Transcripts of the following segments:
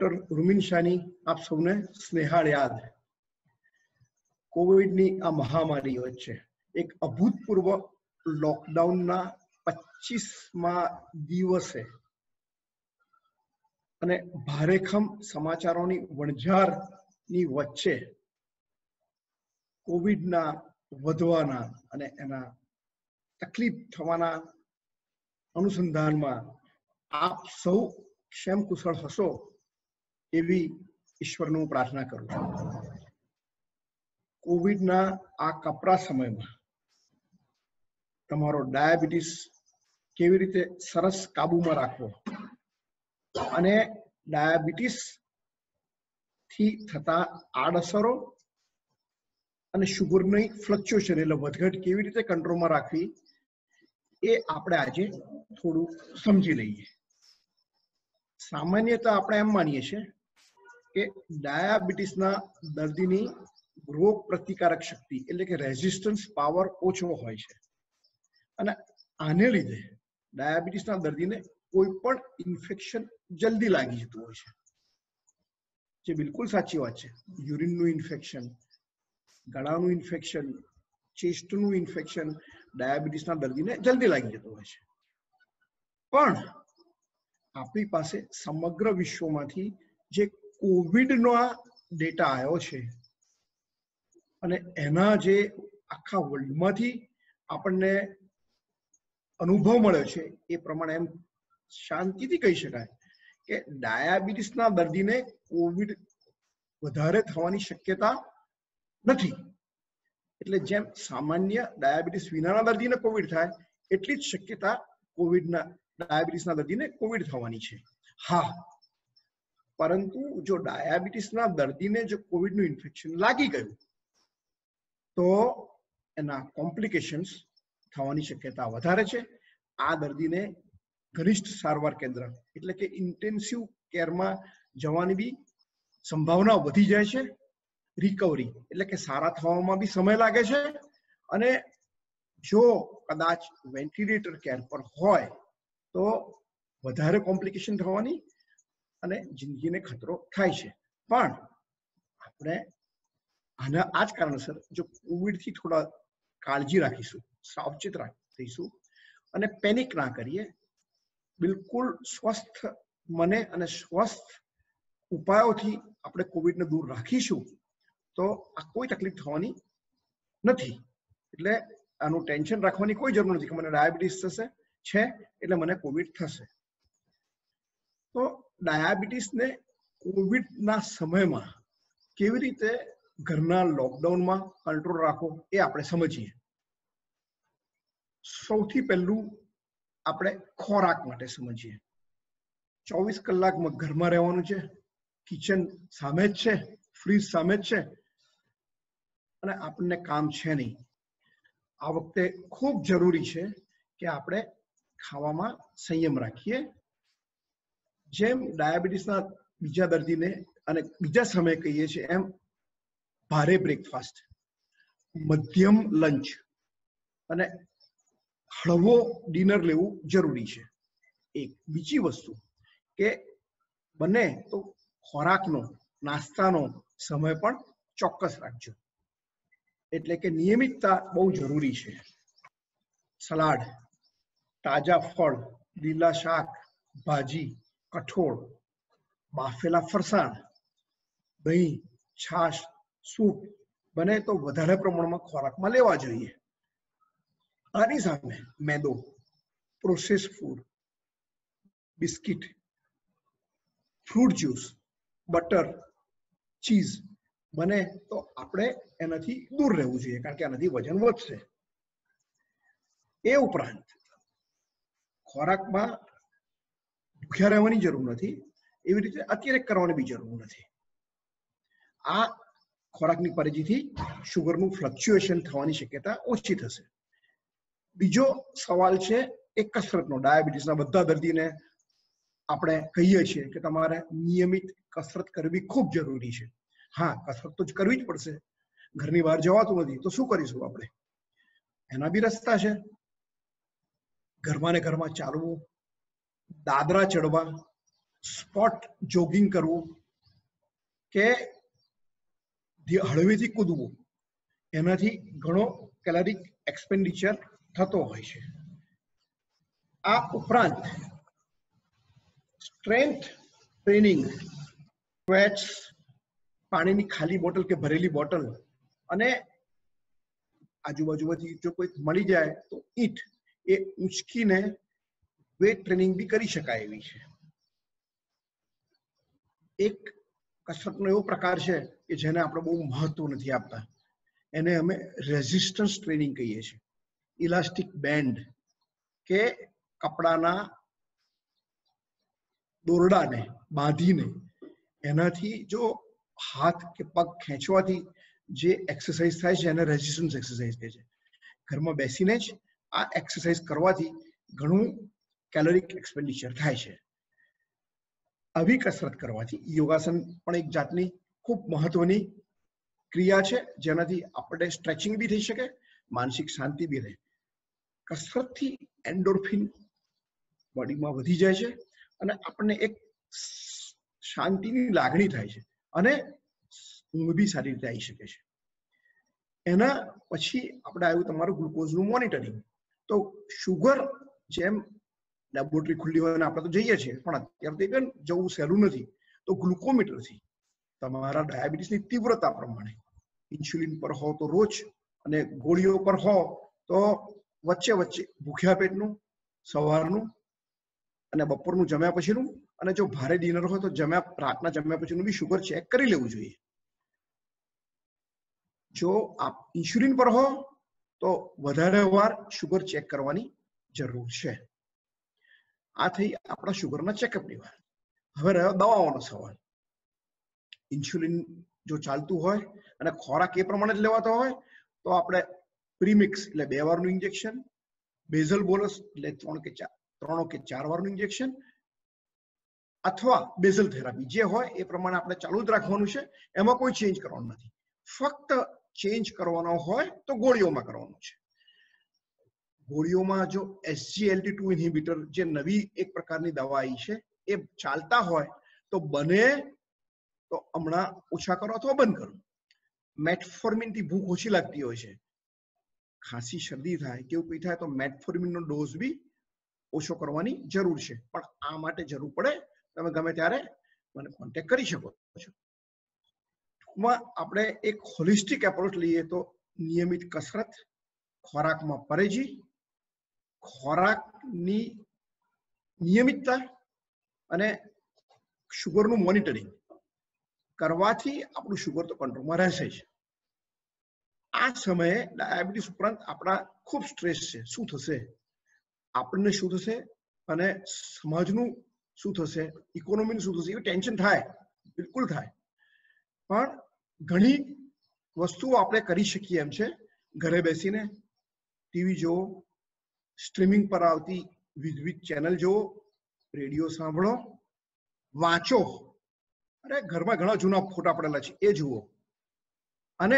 Doctor रुमिन शानी आप सबने स्नेहाळ याद। कोविडनी आ महामारी वच्चे एक अभूतपूर्व लॉकडाउनना 25मा दिवसे અને ભારેખમ સમાચારોની વણઝારની વચ્ચે કોવિડના વધવાના અને એના તકલીફ થવાના અનુસંધાનમાં આપ સૌ ક્ષેમ કુશળ હશો એવી ઈશ્વરનું પ્રાર્થના કરું છું। કોવિડના આ કપરા સમયમાં તમારો ડાયાબિટીસ કેવી રીતે સરસ કાબુમાં રાખવો અને ડાયાબિટીસ થી થતા આડઅસરો અને શુગરની ફ્લક્ચ્યુએશન એટલે વધઘટ કેવી રીતે કંટ્રોલમાં રાખવી એ આપણે આજે થોડું સમજી લઈએ। સામાન્યતઃ આપણે એમ માનીએ છીએ કે ડાયાબિટીસના દર્દીની રોગ પ્રતિકારક શક્તિ એટલે કે રેઝિસ્ટન્સ પાવર ઓછો હોય છે અને આને લીધે ડાયાબિટીસના દર્દીને કોઈ પણ ઇન્ફેક્શન જલ્દી લાગી જતું હોય છે, જે બિલકુલ સાચી વાત છે। યુરિનનું ઇન્ફેક્શન, ગળાનું ઇન્ફેક્શન, ચેસ્ટનું ઇન્ફેક્શન ડાયાબિટીસના દર્દીને જલ્દી લાગી જતું હોય છે। પણ આપણી પાસે સમગ્ર વિશ્વમાંથી જે કોવિડનો ડેટા આવ્યો છે અને એના જે આખા વર્લ્ડમાંથી આપણને અનુભવ મળ્યો છે એ પ્રમાણે એમ શાંતિથી કહી શકાય કે ડાયાબિટીસના દર્દીને કોવિડ વધારે થવાની શક્યતા નથી। એટલે જેમ સામાન્ય ડાયાબિટીસ વિનાના દર્દીને કોવિડ થાય એટલી જ શક્યતા કોવિડના ડાયાબિટીસના દર્દીને કોવિડ થવાની છે। હા, પરંતુ જો ડાયાબિટીસના દર્દીને જો કોવિડનું ઇન્ફેક્શન લાગી ગયું તો એના કોમ્પ્લિકેશન્સ થવાની શક્યતા વધારે છે। આ દર્દીને ઘનિષ્ઠ સારવાર કેન્દ્ર એટલે કે ઇન્ટેન્સિવ કેરમાં જવાની બી સંભાવના વધી જાય છે। રિકવરી એટલે કે સારા થવામાં બી સમય લાગે છે અને જો કદાચ વેન્ટિલેટર કેર પર હોય તો વધારે કોમ્પ્લિકેશન થવાની અને જિંદગીને ખતરો થાય છે। પણ આપણે આના આ જ કારણસર જો કોવિડથી થોડા કાળજી રાખીશું, સાવચેત રહીશું અને પેનિક ના કરીએ, બિલકુલ સ્વસ્થ મને અને સ્વસ્થ ઉપાયોથી આપણે કોવિડને દૂર રાખીશું તો આ કોઈ તકલીફ થવાની નથી। એટલે આનું ટેન્શન રાખવાની કોઈ જરૂર નથી કે મને ડાયાબિટીસ થશે છે એટલે મને કોવિડ થશે। તો ડાયાબિટીસને કોવિડના સમયમાં કેવી રીતે ઘરના લોકડાઉનમાં કંટ્રોલ રાખવો એ આપણે સમજીએ। સૌથી પહેલું આપણે ખોરાક માટે સમજીએ। 24 કલાક ઘરમાં રહેવાનું છે, કિચન સામે જ છે, ફ્રીજ સામે જ છે અને આપણને કામ છે નહીં। આ વખતે ખૂબ જરૂરી છે કે આપણે ખાવામાં સંયમ રાખીએ। જેમ ડાયાબિટીસના બીજા દર્દીને અને બીજા સમયે કહીએ છીએ એમ ભારે બ્રેકફાસ્ટ, મધ્યમ લંચ અને હળવો ડિનર લેવું જરૂરી છે। એક બીજી વસ્તુ કે બને તો ખોરાકનો, નાસ્તાનો સમય પણ ચોક્કસ રાખજો, એટલે કે નિયમિતતા બહુ જરૂરી છે। સલાડ, તાજા ફળ, લીલા શાક, ભાજી, કઠોળ, બાફેલા ફરસાણ, દહીં, છાશ, સૂપ બને તો વધારે પ્રમાણમાં ખોરાકમાં લેવા જોઈએ। આની સામે મેદો, process food, biscuit, fruit juice, butter, cheese બને તો આપણે એનાથી દૂર રહેવું જોઈએ કારણ કે આનાથી વજન વધશે। એ ઉપરાંત ખોરાકમાં ભૂખ્યા રહેવાની જરૂર નથી, એવી રીતે અતિરેક કરવાની બી જરૂર નથી। આ ખોરાકની પરેજીથી શુગરનું ફ્લક્ચ્યુએશન થવાની શક્યતા ઓછી થશે। બીજો સવાલ છે એ કસરતનો। ડાયાબિટીસના બધા દર્દીને આપણે કહીએ છીએ કે તમારે નિયમિત કસરત કરવી ખૂબ જરૂરી છે। હા, કસરત તો કરવી જ પડશે, ઘરની બહાર જવાતું નથી તો શું કરીશું આપણે? એના બી રસ્તા છે। ઘરમાં ને ઘરમાં ચાલવું, દાદરા ચડવા, સ્પોટ જોગિંગ કરવું કે હળવેથી કૂદવું, એનાથી ઘણો કેલરી એક્સપેન્ડિચર થતો હોય છે. આ ઉપરાંત સ્ટ્રેન્થ ટ્રેનિંગ, સ્ક્વેટ્સ, પાણીની ખાલી બોટલ કે ભરેલી બોટલ અને આજુબાજુમાંથી જો કોઈ મળી જાય તો ઈંટ એ ઉંચકીને વેટ ટ્રેનિંગ બી કરી શકાય એવી છે. એક કસરતનો એવો પ્રકાર છે કે જેને આપણે બહુ મહત્વ નથી આપતા, એને અમે રેઝિસ્ટન્સ ટ્રેનિંગ કહીએ છીએ. ઇલાસ્ટિક બેન્ડ કે કપડાના દોરડાને બાંધીને એનાથી જો હાથ કે પગ ખેંચવાથી જે એક્સરસાઇઝ થાય છે એને રેઝિસ્ટન્સ એક્સરસાઇઝ કહે છે. ઘરમાં બેસીને જ આ એક્સરસાઇઝ કરવાથી ઘણું કેલરિક એક્સપેન્ડિચર થાય છે. આવી કસરત કરવાથી યોગાસન પણ એક જાતની ખૂબ મહત્વની ક્રિયા છે, જેનાથી આપણે સ્ટ્રેચિંગ બી થઈ શકે, માનસિક શાંતિ બી રહે. કસરતથી એન્ડોર્ફિન બોડીમાં વધી જાય છે અને આપણને એક શાંતિની લાગણી થાય છે અને ઊંઘ બી સારી રીતે આવી શકે છે. એના પછી આપણે આવ્યું તમારું ગ્લુકોઝનું મોનિટરિંગ. તો શુગર જેમ લેબોરેટરી ખુલ્લી હોય અને આપણે તો જઈએ છીએ, પણ અત્યારે તો જવું સહેલું નથી. તો ગ્લુકોમીટરથી તમારા ડાયાબિટીસની તીવ્રતા પ્રમાણે ઇન્સ્યુલિન પર હો તો રોજ, અને ગોળીઓ પર હો તો વચ્ચે વચ્ચે ભૂખ્યા પેટનું, સવારનું અને બપોરનું જમ્યા પછીનું, અને જો ભારે ડિનર હોય તો રાતના જમ્યા પછીનું બી શુગર ચેક કરી લેવું જોઈએ. જો આપ ઇન્સ્યુલિન પર હો તો વધારે વાર શુગર ચેક કરવાની જરૂર છે. આ થઈ આપણા શુગરના ચેકઅપની વાત. હવે રહ્યો દવાઓનો સવાલ. ઇન્સ્યુલિન જો ચાલતું હોય અને ખોરાક એ પ્રમાણે જ લેવાતો હોય તો આપણે પ્રીમિક્સ એટલે 2 વારનું ઇન્જેક્શન, બેઝલ બોલસ એટલે 3 કે 4 વારનું ઇન્જેક્શન, અથવા બેઝલ થેરાપી જે હોય એ પ્રમાણે આપણે ચાલુ જ રાખવાનું છે. એમાં કોઈ ચેન્જ કરવાનું નથી. ફક્ત ચેન્જ કરવાનો હોય તો ગોળીઓમાં કરવાનું છે. ગોળીઓમાં જો SGLT2 ઇન્હિબિટર જે નવી એક પ્રકારની દવા આવી છે એ ચાલતા હોય તો બને તો હમણાં ઓછા કરો અથવા બંધ કરો. મેટફોર્મિનથી ભૂખ ઓછી લાગતી હોય છે, ખાંસી શરદી થાય કેવું કંઈ થાય તો મેટફોર્મિનનો ડોઝ બી ઓછો કરવાની જરૂર છે. પણ આ માટે જરૂર પડે તમે ગમે ત્યારે મને કોન્ટેક્ટ કરી શકો છો. ટૂંકમાં આપણે એક હોલિસ્ટિક એપ્રોચ લઈએ તો નિયમિત કસરત, ખોરાકમાં પરેજી, ખોરાકની નિયમિતતા અને શુગરનું મોનિટરિંગ કરવાથી આપણું શુગર તો કંટ્રોલમાં રહેશે જ. આ સમયે ડાયાબિટીસ ઉપરાંત આપણા ખૂબ સ્ટ્રેસ છે. શું થશે, આપણને શું થશે અને સમાજનું શું થશે, ઇકોનોમીનું શું થશે, એવું ટેન્શન થાય, બિલકુલ થાય. પણ ઘણી વસ્તુઓ આપણે કરી શકીએ એમ છે. ઘરે બેસીને ટીવી જુઓ, સ્ટ્રીમિંગ પર આવતી વિવિધ ચેનલ જુઓ, રેડિયો સાંભળો, વાંચો. અરે ઘરમાં ઘણા જૂના ફોટા પડેલા છે એ જુઓ. અને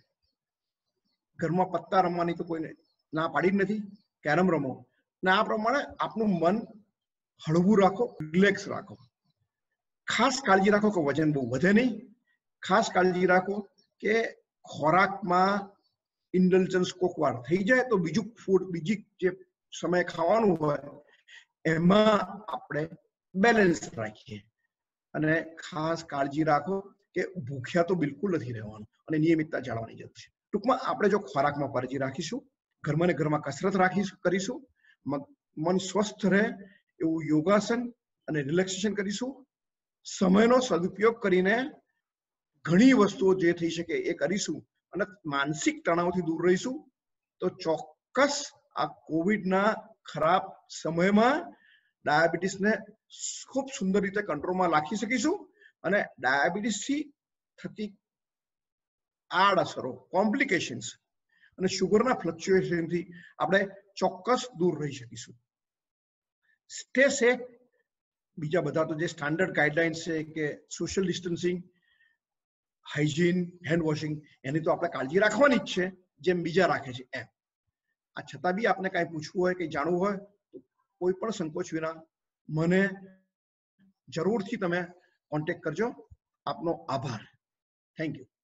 ઘરમાં પત્તા રમવાની તો કોઈને ના પાડી જ નથી, કેરમ રમો. ને આ પ્રમાણે આપનું મન હળવું રાખો, રિલેક્સ રાખો. ખાસ કાળજી રાખો કે વજન બહુ વધે નહીં. ખાસ કાળજી રાખો કે ખોરાકમાં ઇન્ડલ્જન્સ કોક વાર થઈ જાય તો બીજું ફૂડ, બીજી જે સમય ખાવાનું હોય એમાં આપણે બેલેન્સ રાખીએ. અને ખાસ કાળજી રાખો કે ભૂખ્યા તો બિલકુલ નથી રહેવાનું અને નિયમિતતા જાળવવાની જરૂર છે. ટૂંકમાં આપણે જો ખોરાકમાં પરેજી રાખીશું, ઘરમાં ને ઘરમાં કસરત કરીશું, મન સ્વસ્થ રહે એવું યોગાસન અને રિલેક્સેશન કરીશું, સમયનો સદુપયોગ કરીને ઘણી વસ્તુઓ જે થઈ શકે એ કરીશું અને માનસિક તણાવથી દૂર રહીશું, તો ચોક્કસ આ કોવિડના ખરાબ સમયમાં ડાયાબિટીસને ખૂબ સુંદર રીતે કંટ્રોલમાં રાખી શકીશું અને ડાયાબિટીસથી થતી આડઅસરો, કોમ્પ્લિકેશન્સ અને શુગરના ફ્લક્ચ્યુએશનથી આપણે ચોક્કસ દૂર રહી શકીશું. Stay safe. બીજા બધા તો જે સ્ટાન્ડર્ડ ગાઈડલાઇન્સ છે કે social distancing, hygiene, hand washing, એની તો આપણે કાળજી રાખવાની જ છે જેમ બીજા રાખે છે એમ. આ છતાં બી આપણે કાંઈ પૂછવું હોય, કંઈ જાણવું હોય તો કોઈ પણ સંકોચ વિના મને જરૂરથી તમે કોન્ટેક્ટ કરજો. આપનો આભાર. Thank you.